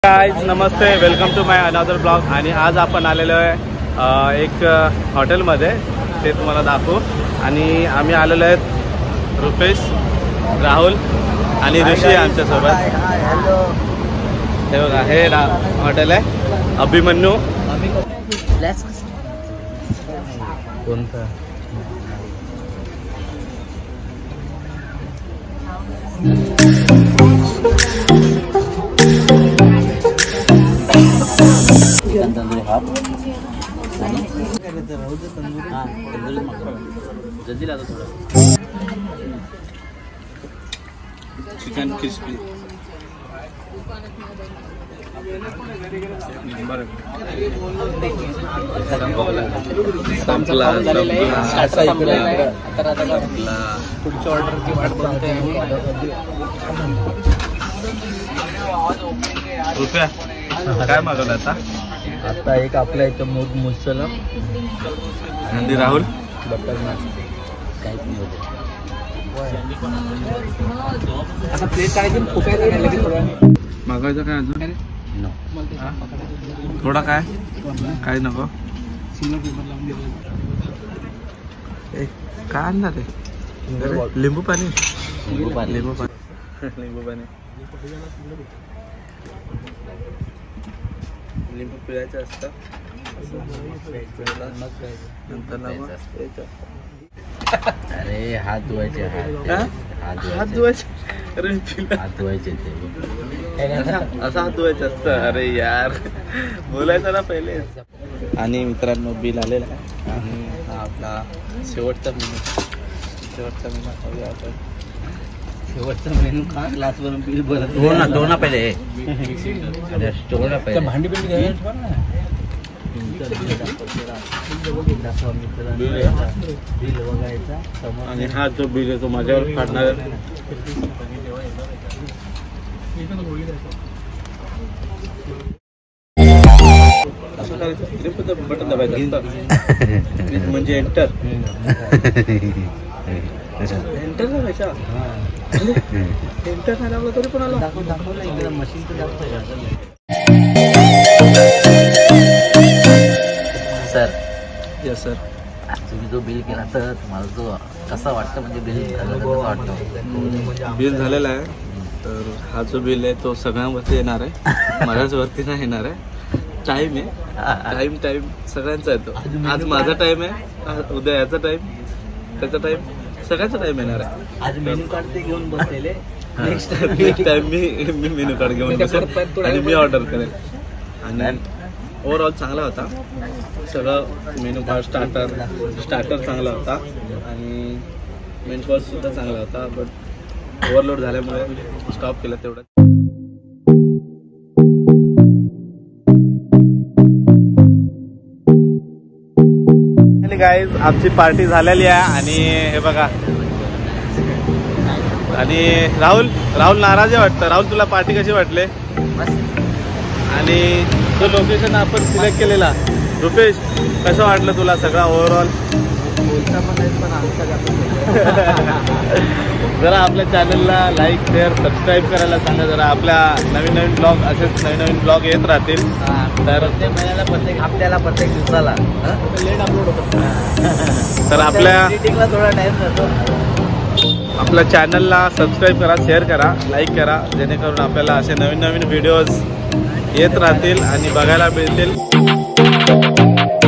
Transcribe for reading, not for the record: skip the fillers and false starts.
Guys नमस्ते, welcome to my another blog. आणि आज आपण आलेलो आहे एक हॉटेलमध्ये, ते तुम्हाला दाखवू। आणि आम्ही आलेलो आहेत रुपेश, राहुल आणि ऋषी आमच्यासोबत। हे बघा, हे हॉटेल आहे अभिमन्यू। कोणता चिकन क्रिस्पी पुढच्या ऑर्डरची वाट बघतोय रुपया। काय मागवलं आता एक आपल्या इथं मूग मुसलम नंदी, राहुल बटर नान काहीच नाही होते। आता प्लेट काय मागवायचं काय अजून? थोडा काय नको। काय आणणार आहे? लिंबू पाणी लिंबू पिळायचं असतं, अरे हात धुवायचे, हात धुवायचे असं हात धुवायचं असतं। अरे यार, बोलायचं ना पहिले। आणि मित्रांनो, बिल आलेलं आहे आणि हा आपला शेवटचा मेनू खाऊया आपण। शेवटचा मेनू का ग्लासवरून बिल भरत दोन पहिले भांडी बिल बघायचा। आणि हा जो बिल आहे तो माझ्यावर काढणार आहे। बटन दाबायचं म्हणजे एंटर दाबायचा। एंटर नाही दाबला तरी पण आला। दाखवलं मशीन तर दाखवलं। सर, यस सर, तुम्ही जो बिल केला तर तुम्हाला जो कसा वाटतं, म्हणजे बिल कसं वाटतं? बिल झालेला आहे। तर हा जो बिल आहे तो सगळ्यांवरती येणार आहे, माझ्याच वरती नाही येणार आहे। टाइम आहे, टाइम सगळ्यांचा येतो। आज माझा टाइम आहे, उद्या याचा टाइम, त्याचा टाइम, सगळ्यांचा टाइम येणार आहे। आज मेन्यू कार्ड ते घेऊन बसलेले, नेक्स्ट टाइम मी मेन्यू कार्ड घेऊन बसेल आणि मी ऑर्डर करेल। आणि ओव्हरऑल चांगला होता सगळं। मेनू कार्ड स्टार्टर चांगला होता आणि मेन कोर्स सुद्धा चांगला होता, बट ओव्हरलोड झाल्यामुळे स्टॉप केलं तेवढं। गाईज, आमची पार्टी झालेली आहे आणि हे बघा। आणि राहुल नाराज आहे वाटतं। राहुल, तुला पार्टी कशी वाटली? आणि जो लोकेशन आपण सिलेक्ट केलेला, रुपेश, कसं वाटलं तुला सगळा ओव्हरऑल? जरा आपल्या चॅनलला लाईक, शेअर, सबस्क्राईब करायला सांगा जरा। आपल्या नवीन ब्लॉग, असेच नवीन ब्लॉग येत राहतील। तर प्रत्येक महिन्याला, प्रत्येक हप्त्याला, प्रत्येक दिवसाला लेट अपलोड होतं। तर आपल्या एडिटिंगला थोडा टाइम जातो। आपल्या चॅनलला सबस्क्राईब करा, शेअर करा, लाईक करा, जेणेकरून आपल्याला असे नवीन व्हिडिओज येत राहतील आणि बघायला मिळतील।